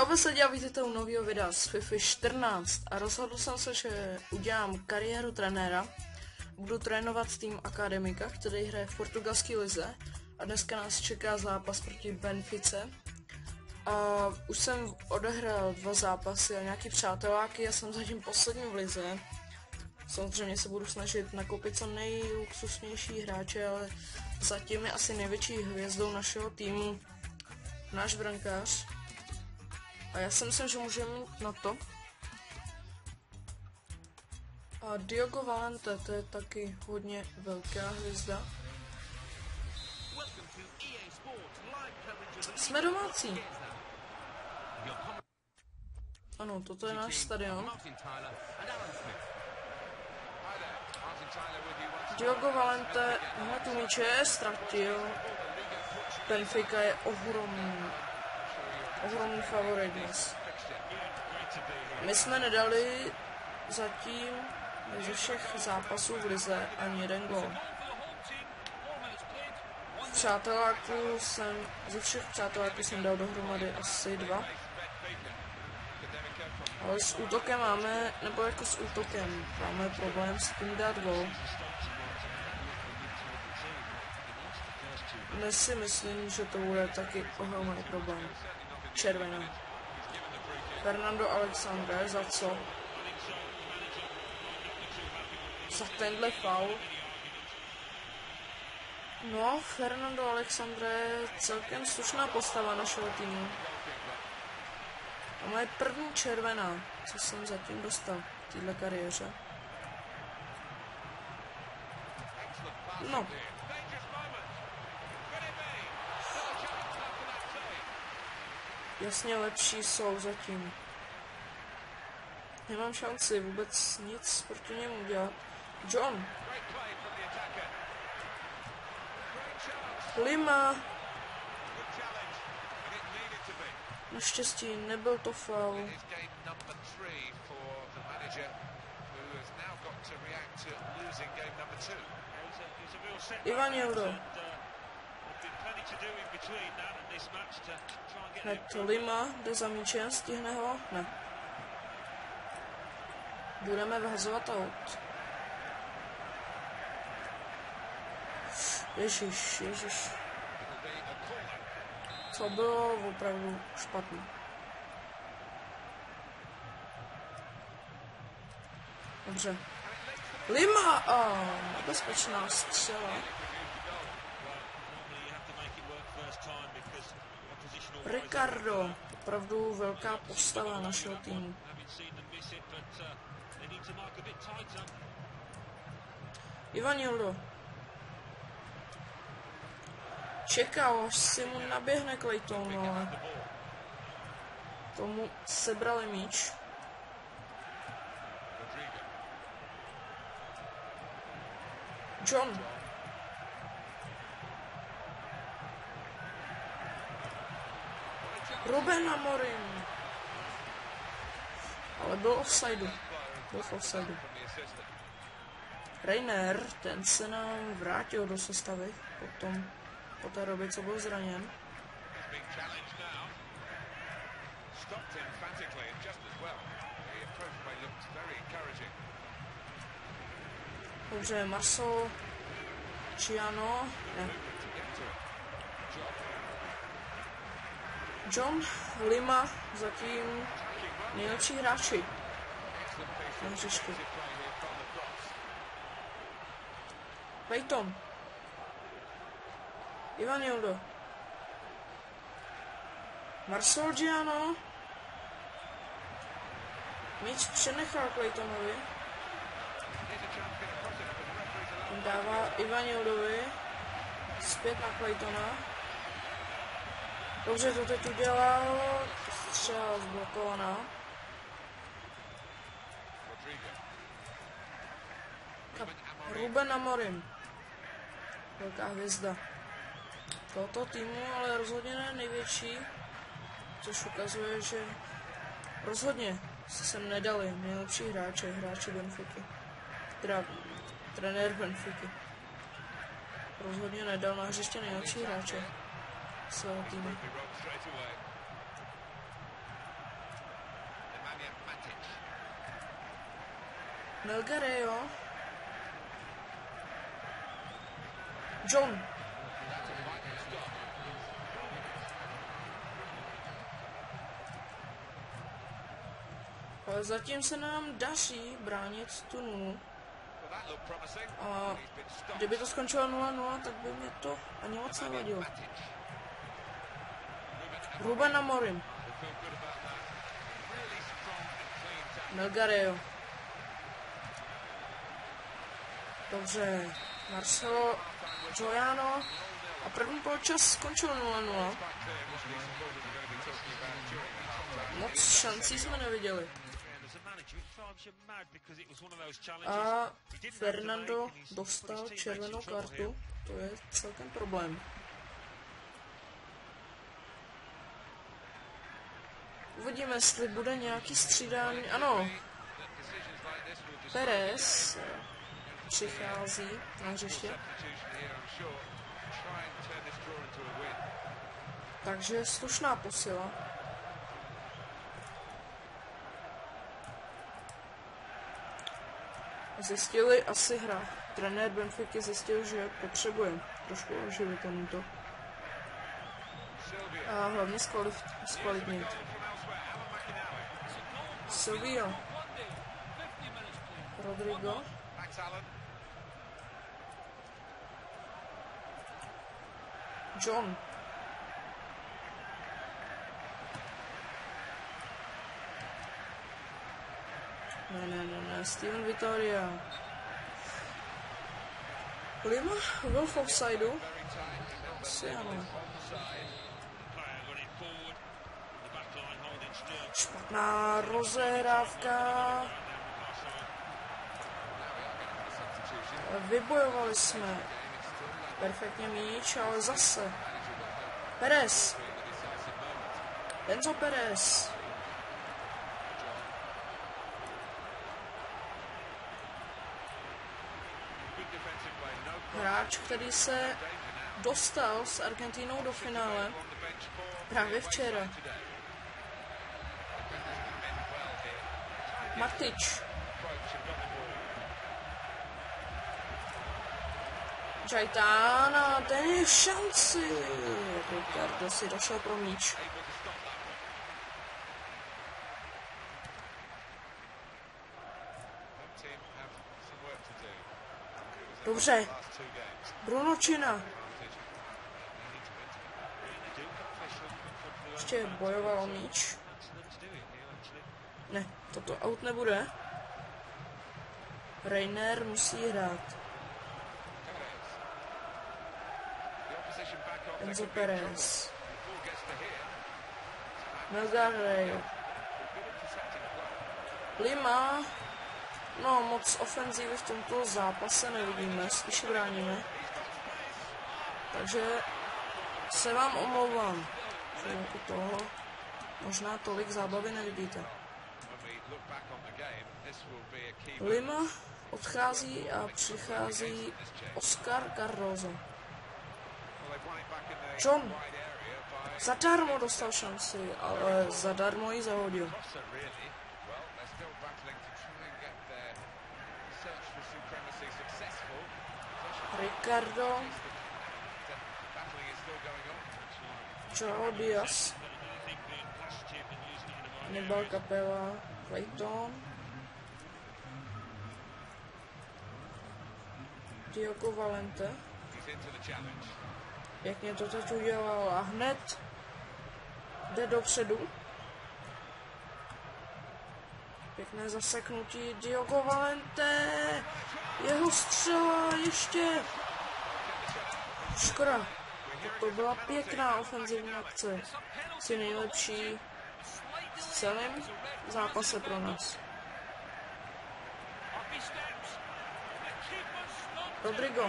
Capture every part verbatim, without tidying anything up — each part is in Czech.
Čau, veselí a vítejte u nového videa z FIFA čtrnáct a rozhodl jsem se, že udělám kariéru trenéra. Budu trénovat tým Akademika, který hraje v portugalské lize a dneska nás čeká zápas proti Benfice. A už jsem odehrál dva zápasy a nějaký přáteláky a jsem zatím poslední v lize. Samozřejmě se budu snažit nakoupit co nejluxusnější hráče, ale zatím je asi největší hvězdou našeho týmu náš brankář. A já si myslím, že můžeme mít na to. A Diogo Valente, to je taky hodně velká hvězda. Jsme domácí. Ano, toto je náš stadion. Diogo Valente hned u míče ztratil. Benfica je ohromný. Ohromný favorit dnes. My jsme nedali zatím ze všech zápasů v lize ani jeden gól. Přáteláků jsem, ze všech přáteláků jsem dal dohromady asi dva. Ale s útokem máme, nebo jako s útokem, máme problém s tím dát gól. Dnes si myslím, že to bude taky ohromný problém. Červená. Fernando Alexandre, za co? Za tenhle faul. No, Fernando Alexandre je celkem slušná postava našeho týmu. A moje první červená, co jsem zatím dostal v téhle kariéře. No. Jasně lepší jsou zatím. Nemám šanci vůbec nic proti němu dělat. John. Lima. Naštěstí nebyl to faul. Ivan Euro. Hned Lima jde za míčem, stihne ho? Ne. Budeme vyhazovat aut. Ježiš, ježiš. Co bylo opravdu špatné. Dobře. Lima! Oh, nebezpečná střela. Ricardo, opravdu velká postava našeho týmu. Ivanildo. Čekal, až si mu naběhne Clayton, ale tomu sebrali míč. John. Ruben Amorim. Ale byl offsideu. Byl v offsideu. Reiner, ten se nám vrátil do sestavy potom, po té době, co byl zraněn. Dobře, Marcel Ciano, ne. John, Lima, zatím nejlepší hráči na hřišti. Clayton. Ivanildo. Marcel Giano. Míč přenechal Claytonovi. On dává Ivanildovi. Zpět na Claytona. Dobře, to teď udělal. Střela zblokovaná. Ruben Amorim. Velká hvězda tohoto týmu, ale rozhodně ne největší. Což ukazuje, že rozhodně se sem nedali nejlepší hráče, hráči Benfiky. Teda trenér Benfiky. Rozhodně nedal na hřiště nejlepší hráče svého týmu. Melgarejo. John. Ale zatím se nám daří bránit tu nulu. A kdyby to skončilo nula nula, tak by mě to ani moc nevadilo. Ruben Amorim. Melgarejo. Dobře. Marcelo Giuliano. A první poločas skončil nula nula. Moc šancí jsme neviděli. A Fernando dostal červenou kartu. To je celkem problém. Uvidíme, jestli bude nějaký střídání. Ano. Perez přichází na hřiště. Takže slušná posila. Zjistili asi hra. Trenér Benfiky zjistil, že potřebuje trošku oživit to. A hlavně zkvalitnit. Silvio. Rodrigo. John. Ne, ne, ne, ne, Steven Vittoria. Lima byl v offsideu. Asi ano. Špatná rozehrávka. Vybojovali jsme. Perfektně míč, ale zase. Perez. Enzo Perez. Hráč, který se dostal s Argentinou do finále právě včera. Matic. Gaitana, ten je šanci. Ricardo si došel pro míč. Dobře. Bruno Čina. Ještě bojoval o míč. Ne, toto out nebude. Reiner musí hrát. Enzo Perez. Melgarejo. Lima. No, moc ofenzívy v tomto zápase nevidíme, spíš bráníme. Takže se vám omlouvám, že jako toho možná tolik zábavy nevidíte. Lima odchází a přichází Oscar Cardozo. John zadarmo dostal šanci, ale zadarmo ji zahodil. Ricardo. Joao Diaz. Nibal Capella. Clayton. Diogo Valente. Pěkně to teď udělal a hned jde dopředu. Pěkné zaseknutí Diogo Valente. Jeho střela ještě. Škoda. To byla pěkná ofenzivní akce. Asi nejlepší v celém zápase pro nás. Rodrigo.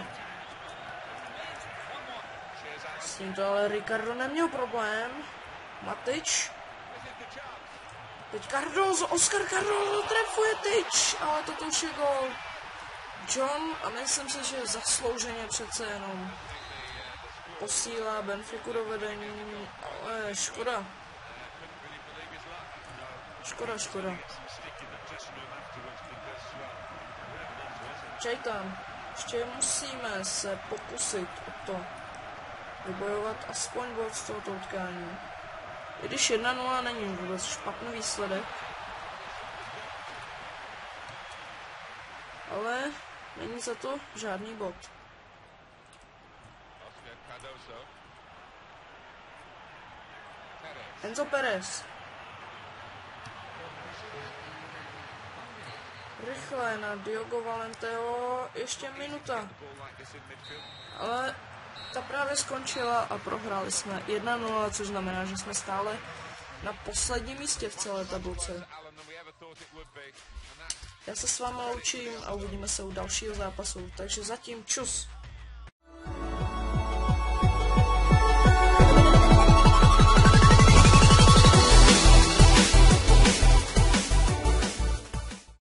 S tímto ale Ricardo neměl problém. Matic. Teď Cardozo, Oscar Cardozo trefuje tyč, ale toto už je gol. John, a myslím si, že zaslouženě přece jenom posílá Benfiku do vedení, ale škoda. Škoda, škoda. Počkej tam. Ještě musíme se pokusit o to vybojovat aspoň bod z tohoto utkání. I když jedna nula není vůbec špatný výsledek. Ale není za to žádný bod. Enzo Perez. Rychle na Diogo Valenteho, ještě minuta. Ale ta právě skončila a prohráli jsme jedna nula, což znamená, že jsme stále na posledním místě v celé tabulce. Já se s vámi loučím a uvidíme se u dalšího zápasu, takže zatím čus.